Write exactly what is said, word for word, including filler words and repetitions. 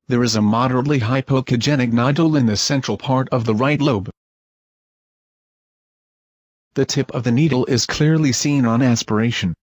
there is a moderately hypoechogenic nodule in the central part of the right lobe. The tip of the needle is clearly seen on aspiration.